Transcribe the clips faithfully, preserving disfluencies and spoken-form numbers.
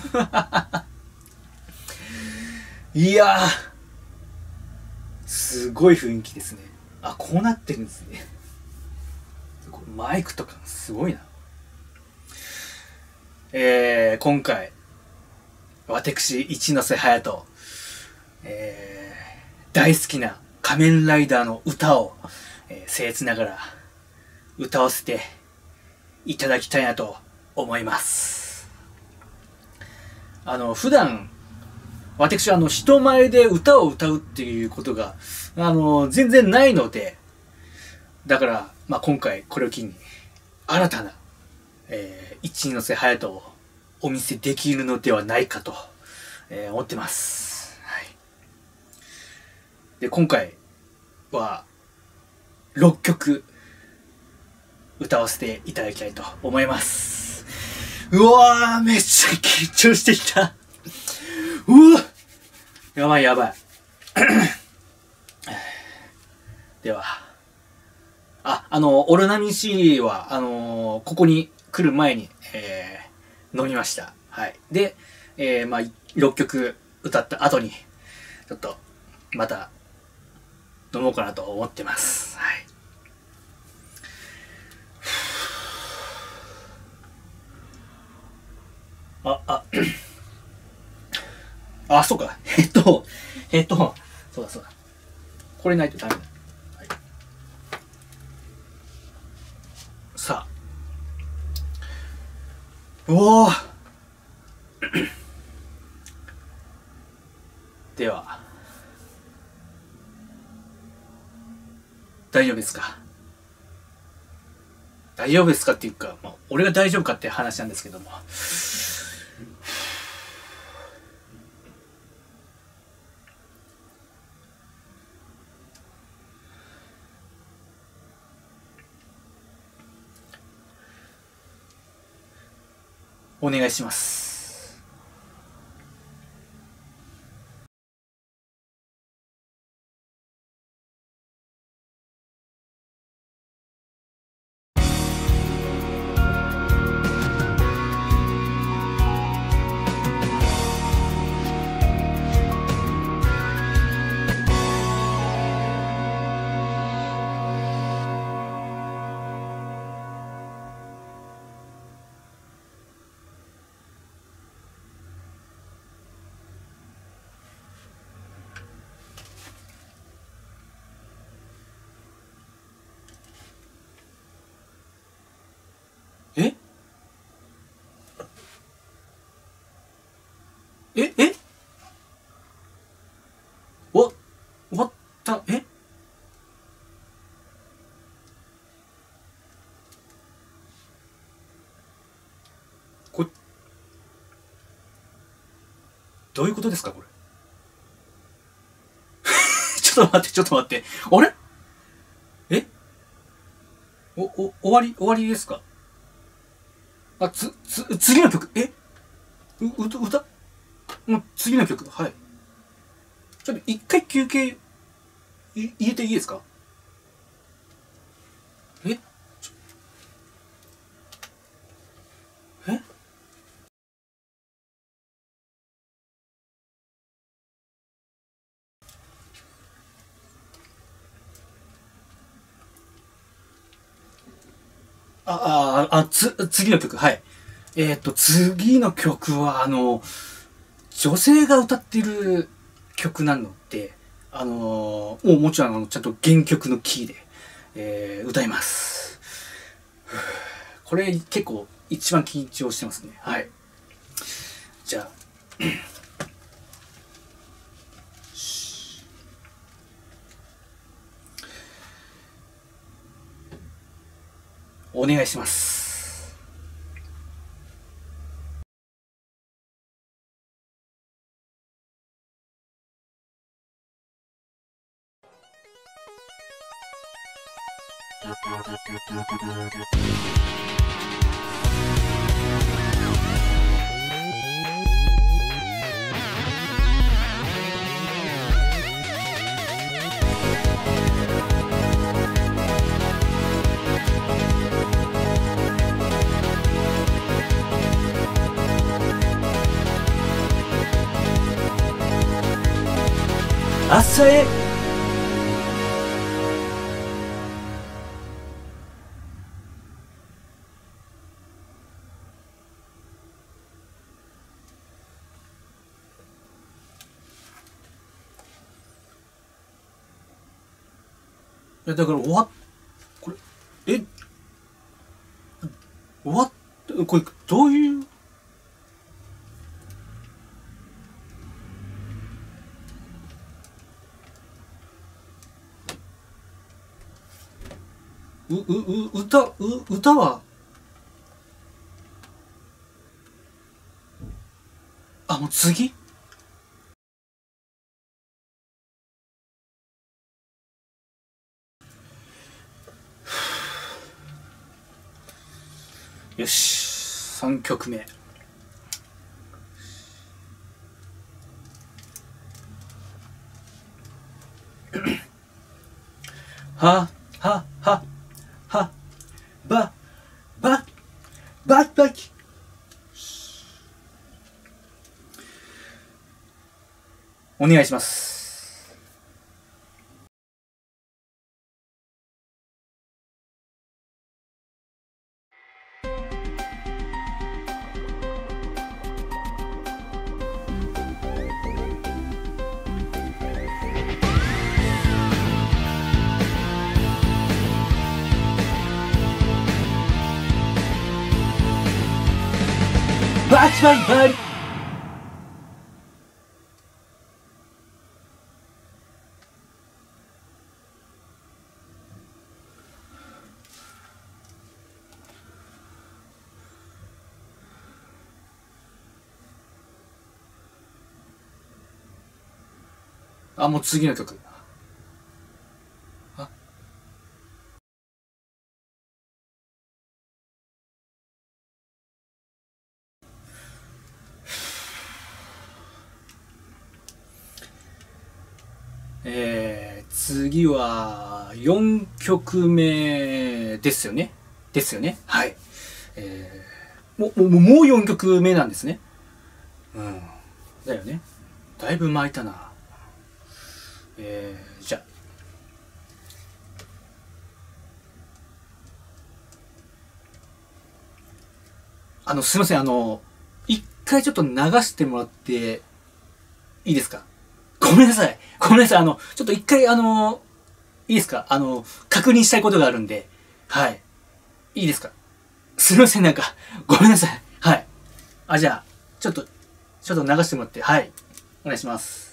いやー、すごい雰囲気ですね。あ、こうなってるんですね。マイクとかすごいな。えー、今回私一ノ瀬隼人、えー、大好きな仮面ライダーの歌を、えー、僭越ながら歌わせていただきたいなと思います。あの普段私はあの人前で歌を歌うっていうことがあの全然ないので、だから、まあ、今回これを機に新たな、えー、一ノ瀬隼人をお見せできるのではないかと、えー、思ってます。はい。で、今回はろっきょく歌わせていただきたいと思います。うわー、めっちゃ緊張してきた。うわ、やばいやばい。では、あ、あの、オロナミン C は、あのー、ここに来る前に、えー、飲みました。はい。で、えー、まあ、ろっきょく歌った後に、ちょっと、また、飲もうかなと思ってます。はい。あ、あ、あ、そうか。えっと、えっと、そうだそうだ。これないとダメだ。はい、さあ。おお。では、大丈夫ですか？大丈夫ですかっていうか、まあ、俺が大丈夫かって話なんですけども。お願いします。えええお、終わった、えこれ、どういうことですかこれ。ちょっと待って、ちょっと待って。あれえお、お、終わり、終わりですか？あ、つ、つ、次の曲、えう、歌、歌もう次の曲、はい。ちょっと一回休憩、い、入れていいですか？えちょえあ、あ、あ、つ、次の曲、はい。えっと、次の曲は、あの、女性が歌ってる曲なので、あのもうもちろん、あの、ちゃんと原曲のキーで、えー、歌います。これ結構一番緊張してますね。はい。じゃあ、お願いします。 さへ。いやだから終わっこれえ終わっこれどういうううう歌う歌はあもう次よしさんきょくめははははばばばばきお願いします。バチバイバイあもう次の曲あえー、次はよんきょくめですよねですよねはいえー、もももうよんきょくめなんですねうんだよねだいぶ巻いたなえー、じゃああのすいませんあの一回ちょっと流してもらっていいですかごめんなさいごめんなさいあのちょっと一回あのいいですかあの確認したいことがあるんではいいいですかすいませんなんかごめんなさいはいあじゃあちょっとちょっと流してもらってはいお願いします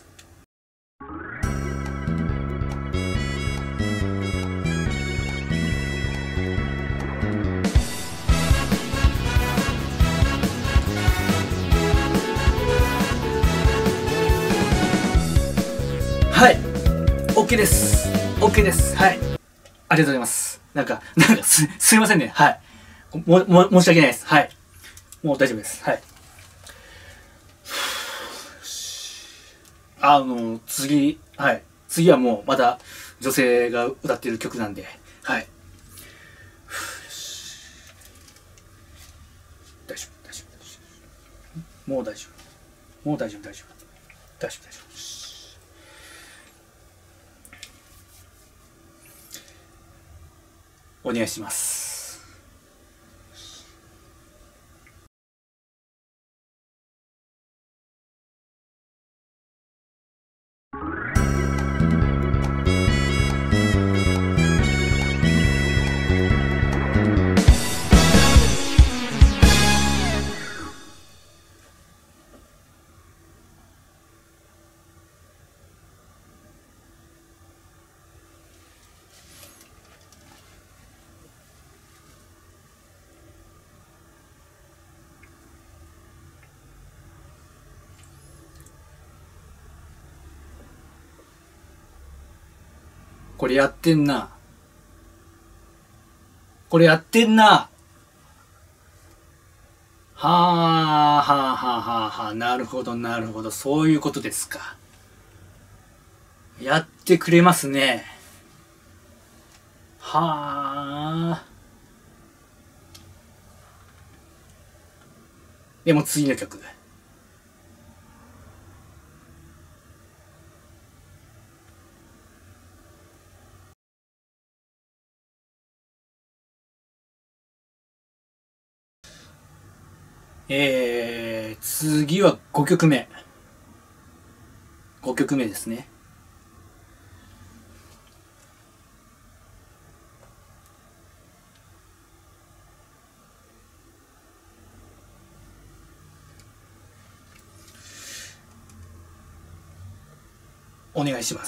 はい OK です OK ですはいありがとうございますなんかなんかすすいませんねはいもも申し訳ないですはいもう大丈夫ですはいあの次はい次はもうまた女性が歌ってる曲なんではい大丈夫大丈夫大丈夫もう大丈夫もう大丈夫大丈夫大丈夫大丈夫お願いします。これやってんな。これやってんな。はあ、はあ、はあ、はあ、はあ、なるほど、なるほど。そういうことですか。やってくれますね。はあ。でも次の曲。 えー、次はごきょくめ。ごきょくめですね。お願いします。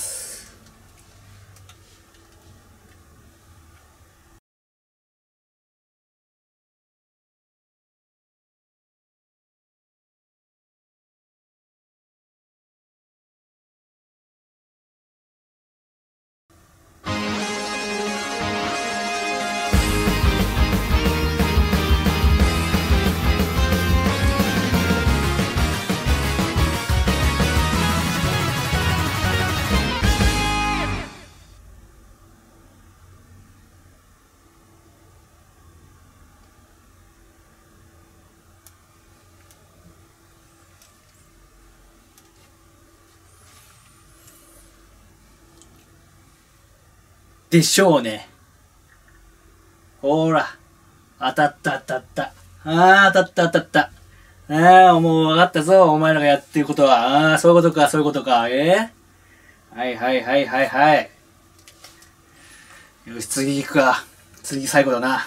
でしょうね。ほら。当たった当たった。ああ、当たった当たった。ああ、もう分かったぞ。お前らがやってることは。ああ、そういうことか、そういうことか。えー、はいはいはいはいはい。よし、次行くか。次最後だな。よ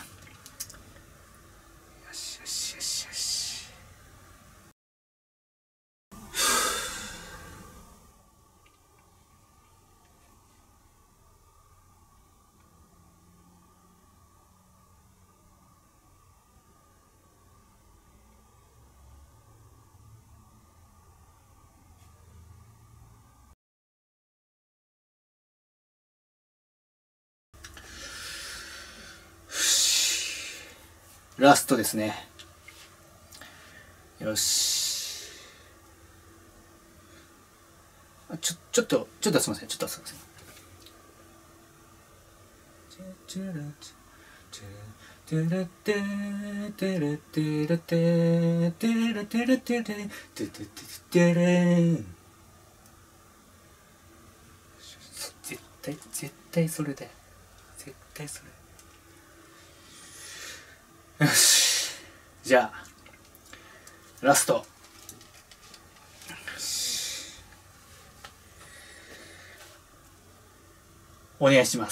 しよしよしよし。ラストですね。よし。あ、ちょ、ちょっと、ちょっとすいません。ちょっとすいません。絶対、絶対それだよ。絶対それ。よし。じゃあ、ラスト。お願いします。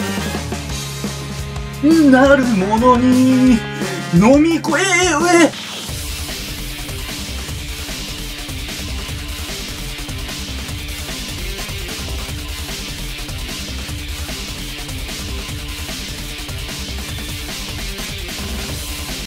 なるものに飲み込ええ